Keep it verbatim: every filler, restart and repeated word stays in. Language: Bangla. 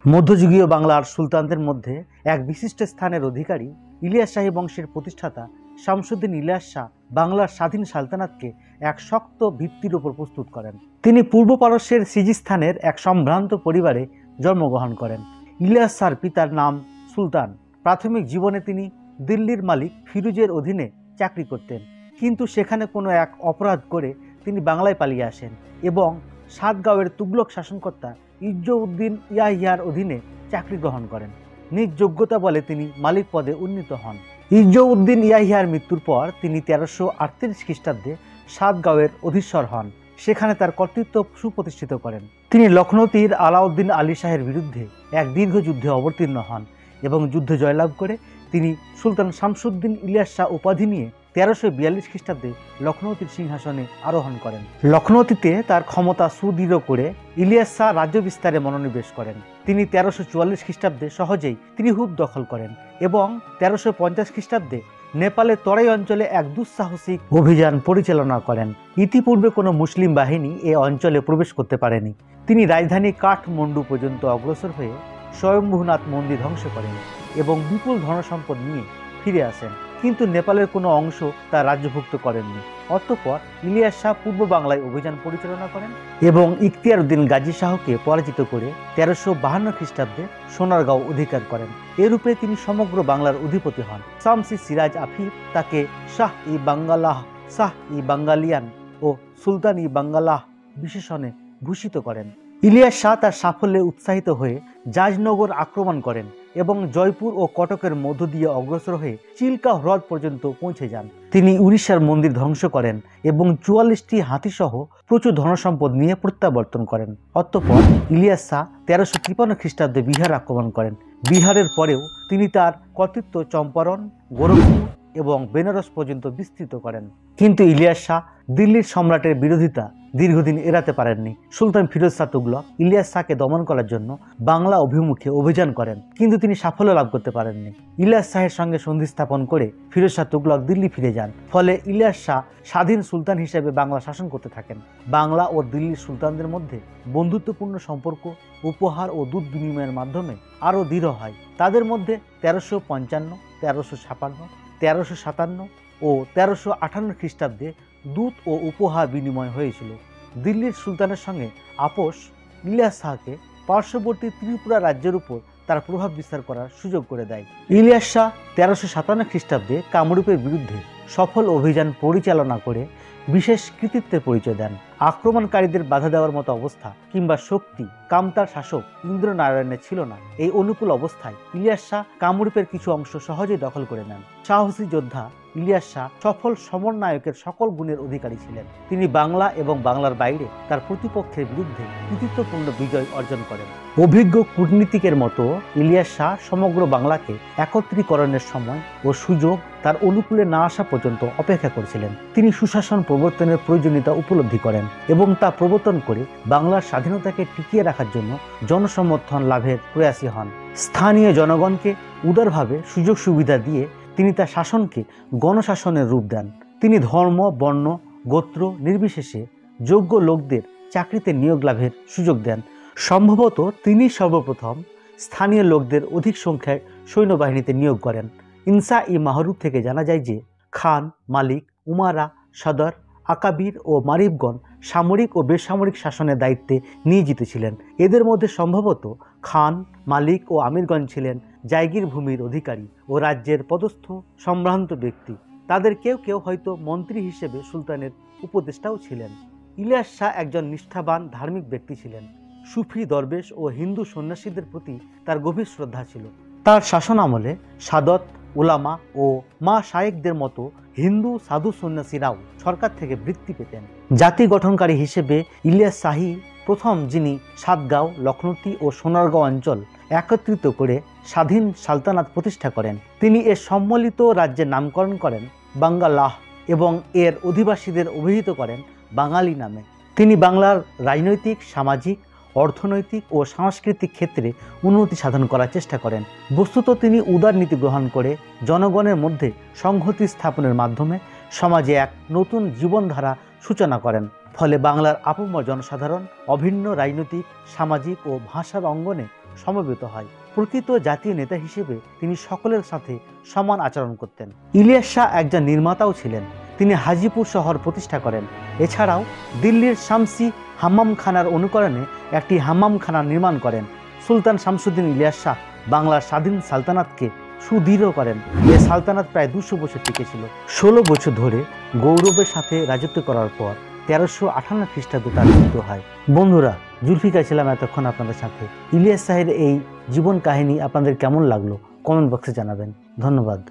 মধ্যযুগীয় বাংলার সুলতানদের মধ্যে এক বিশিষ্ট স্থানের অধিকারী ইলিয়াস শাহী বংশের প্রতিষ্ঠাতা শামসুদ্দিন ইলিয়াস শাহ বাংলার স্বাধীন সালতানাতকে এক শক্ত ভিত্তির উপর প্রস্তুত করেন। তিনি পূর্ব পারস্যের সিজিস্তানের এক সম্ভ্রান্ত পরিবারে জন্মগ্রহণ করেন। ইলিয়াস শাহর পিতার নাম সুলতান। প্রাথমিক জীবনে তিনি দিল্লির মালিক ফিরোজের অধীনে চাকরি করতেন, কিন্তু সেখানে কোনো এক অপরাধ করে তিনি বাংলায় পালিয়ে আসেন এবং সাতগাঁওয়ের তুগলক শাসনকর্তা ইজ্জউদ্দিন ইয়াহিয়ার অধীনে চাকরি গ্রহণ করেন। নিজ যোগ্যতা বলে তিনি মালিক পদে উন্নীত হন। ইজ্জউদ্দিন ইয়াহিয়ার মৃত্যুর পর তিনি তেরোশো আটত্রিশ খ্রিস্টাব্দে সাতগাঁওয়ের অধীশ্বর হন। সেখানে তার কর্তৃত্ব সুপ্রতিষ্ঠিত করেন। তিনি লখনৌতির আলাউদ্দিন আলী শাহের বিরুদ্ধে এক দীর্ঘ যুদ্ধে অবতীর্ণ হন এবং যুদ্ধে জয়লাভ করে তিনি সুলতান শামসুদ্দিন ইলিয়াস শাহ উপাধি নিয়ে তেরোশো বিয়াল্লিশ খ্রিস্টাব্দে লখনৌতির সিংহাসনে আরোহণ করেন। লখনৌতিতে তার ক্ষমতা সুদৃঢ় করে ইলিয়াস শাহ রাজ্য বিস্তারে মনোনিবেশ করেন। তিনি তেরোশো চুয়াল্লিশ খ্রিস্টাব্দে সহজেই ত্রিহুত দখল করেন এবং তেরোশো পঞ্চাশ খ্রিস্টাব্দে নেপালের তরাই অঞ্চলে এক দুঃসাহসিক অভিযান পরিচালনা করেন। ইতিপূর্বে কোনো মুসলিম বাহিনী এ অঞ্চলে প্রবেশ করতে পারেনি। তিনি রাজধানী কাঠমান্ডু পর্যন্ত অগ্রসর হয়ে স্বয়ম্ভূনাথ মন্দির ধ্বংস করেন এবং বিপুল ধনসম্পদ নিয়ে ফিরে আসেন, কিন্তু নেপালের কোনো অংশ তার রাজ্যভুক্ত করেননি। অতঃপর ইলিয়াস শাহ পূর্ব বাংলায় অভিযান পরিচালনা করেন এবং ইখতিয়ার উদ্দিন গাজী শাহকে পরাজিত করে তেরোশো বাহান্ন খ্রিস্টাব্দে সোনারগাঁও অধিকার করেন। এরূপে তিনি সমগ্র বাংলার অধিপতি হন। শামসি সিরাজ আফিফ তাকে শাহ ই বাঙ্গালাহ, শাহ ই বাঙ্গালিয়ান ও সুলতান ই বাঙ্গালাহ বিশেষণে ভূষিত করেন। ইলিয়াস শাহ তার সাফল্যে উৎসাহিত হয়ে জাজনগর আক্রমণ করেন এবং জয়পুর ও কটকের মধ্য দিয়ে অগ্রসর হয়ে চিল্কা হ্রদ পর্যন্ত পৌঁছে যান। তিনি উড়িষ্যার মন্দির ধ্বংস করেন এবং চুয়াল্লিশটি হাতিসহ প্রচুর ধনসম্পদ নিয়ে প্রত্যাবর্তন করেন। অতঃপর ইলিয়াস শাহ তেরোশো তিপ্পান্ন খ্রিস্টাব্দে বিহার আক্রমণ করেন। বিহারের পরেও তিনি তার কর্তৃত্ব চম্পারণ, গোরখপুর এবং বেনারস পর্যন্ত বিস্তৃত করেন, কিন্তু ইলিয়াস শাহ দিল্লির সম্রাটের বিরোধিতা দীর্ঘদিন এড়াতে পারেননি। সুলতান ফিরোজ শাহ তুগলক ইলিয়াস শাহকে দমন করার জন্য বাংলা অভিমুখে অভিযান করেন, কিন্তু তিনি সাফল্য লাভ করতে পারেননি। ইলিয়াস শাহের সঙ্গে সন্ধি স্থাপন করে ফিরোজ শাহ তুগলক দিল্লি ফিরে যান। ফলে ইলিয়াস শাহ স্বাধীন সুলতান হিসেবে বাংলা শাসন করতে থাকেন। বাংলা ও দিল্লির সুলতানদের মধ্যে বন্ধুত্বপূর্ণ সম্পর্ক উপহার ও দুধ বিনিময়ের মাধ্যমে আরও দৃঢ় হয়। তাদের মধ্যে তেরোশো পঞ্চান্ন, তেরোশো ছাপান্ন, তেরোশো সাতান্ন ও তেরোশো আটান্ন খ্রিস্টাব্দে দুধ ও উপহার বিনিময় হয়েছিল। দিল্লির সুলতানের সঙ্গে আপোষ ইলিয়াস শাহকে পার্শ্ববর্তী ত্রিপুরা রাজ্যের উপর তার প্রভাব বিস্তার করার সুযোগ করে দেয়। ইলিয়াস শাহ তেরোশো সাতান্ন খ্রিস্টাব্দে কামরূপের বিরুদ্ধে সফল অভিযান পরিচালনা করে বিশেষ কৃতিত্বের পরিচয় দেন। আক্রমণকারীদের বাধা দেওয়ার মতো অবস্থা কিংবা শক্তি কামতার শাসক ইন্দ্রনারায়ণের ছিল না। এই অনুকূল অবস্থায় ইলিয়াস শাহ কামরূপের কিছু অংশ সহজেই দখল করে নেন। সাহসী যোদ্ধা ইলিয়াস শাহ সফল সমন্বয়কের সকল গুণের অধিকারী ছিলেন। তিনি বাংলা এবং বাংলার বাইরে তার প্রতিপক্ষের বিরুদ্ধে কৃতিত্বপূর্ণ বিজয় অর্জন করেন। অভিজ্ঞ কূটনীতিকের মতো ইলিয়াস শাহ সমগ্র বাংলাকে একত্রীকরণের সময় ও সুযোগ তার অনুকূলে না আসা পর্যন্ত অপেক্ষা করেছিলেন। তিনি সুশাসন প্রবর্তনের প্রয়োজনীয়তা উপলব্ধি করেন এবং তা প্রবর্তন করে বাংলার স্বাধীনতাকে টিকিয়ে রাখার জন্য জনসমর্থন লাভের প্রয়াসী হন। স্থানীয় জনগণকে উদারভাবে সুযোগ সুবিধা দিয়ে তিনি তার শাসনকে গণশাসনের রূপ দেন। তিনি ধর্ম, বর্ণ, গোত্র নির্বিশেষে যোগ্য লোকদের চাকরিতে নিয়োগ লাভের সুযোগ দেন। সম্ভবত তিনি সর্বপ্রথম স্থানীয় লোকদের অধিক সংখ্যায় সৈন্যবাহিনীতে নিয়োগ করেন। ইনসা ই মাহরুফ থেকে জানা যায় যে খান, মালিক, উমারা, সদর, আকাবির ও মারিফগণ সামরিক ও বেসামরিক শাসনের দায়িত্বে নিয়োজিত ছিলেন। এদের মধ্যে সম্ভবত খান, মালিক ও আমিরগণ ছিলেন জায়গির ভূমির অধিকারী ও রাজ্যের পদস্থ সম্ভ্রান্ত ব্যক্তি। তাদের কেউ কেউ হয়তো মন্ত্রী হিসেবে সুলতানের উপদেষ্টাও ছিলেন। ইলিয়াস শাহ একজন নিষ্ঠাবান ধার্মিক ব্যক্তি ছিলেন। সুফি, দরবেশ ও হিন্দু সন্ন্যাসীদের প্রতি তার গভীর শ্রদ্ধা ছিল। তার শাসন আমলে সাদত, উলামা ও মা শায়েকদের মতো হিন্দু সাধু সন্ন্যাসীরাও সরকার থেকে বৃত্তি পেতেন। জাতি গঠনকারী হিসেবে ইলিয়াস শাহী প্রথম যিনি সাতগাঁও, লখনৌতি ও সোনারগাঁও অঞ্চল একত্রিত করে স্বাধীন সালতানাত প্রতিষ্ঠা করেন। তিনি এর সম্মিলিত রাজ্যের নামকরণ করেন বাঙ্গালাহ এবং এর অধিবাসীদের অভিহিত করেন বাঙালি নামে। তিনি বাংলার রাজনৈতিক, সামাজিক, অর্থনৈতিক ও সাংস্কৃতিক ক্ষেত্রে উন্নতি সাধন করার চেষ্টা করেন। বস্তুত তিনি উদার নীতি গ্রহণ করে জনগণের মধ্যে সংহতি স্থাপনের মাধ্যমে সমাজে এক নতুন জীবনধারা সূচনা করেন। ফলে বাংলার আপামর জনসাধারণ অভিন্ন রাজনৈতিক, সামাজিক ও ভাষার অঙ্গনে সমবেত হয়। প্রকৃত জাতীয় নেতা হিসেবে তিনি সকলের সাথে সমান আচরণ করতেন। ইলিয়াস শাহ একজন নির্মাতাও ছিলেন। তিনি হাজিপুর শহর প্রতিষ্ঠা করেন। এছাড়াও দিল্লির শামসি হাম্মামখানার অনুকরণে একটি হাম্মামখানা নির্মাণ করেন। সুলতান শামসুদ্দীন ইলিয়াস শাহ বাংলার স্বাধীন সালতানাতকে সুদৃঢ় করেন। এ সালতানাত প্রায় দুশো বছর টিকেছিল। ষোলো বছর ধরে গৌরবের সাথে রাজত্ব করার পর তেরোশো আটান্ন খ্রিস্টাব্দে তার মৃত্যু হয়। বন্ধুরা, জুলফিকার ছিলাম এতক্ষণ আপনাদের সাথে। ইলিয়াস শাহের এই জীবন কাহিনী আপনাদের কেমন লাগলো কমেন্ট বক্সে জানাবেন। ধন্যবাদ।